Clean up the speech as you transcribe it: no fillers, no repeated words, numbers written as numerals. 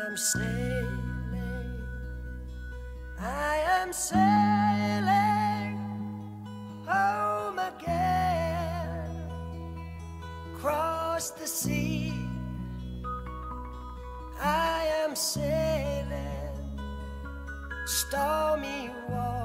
am sailing, I am sailing home again, across the sea. I am sailing stormy waters.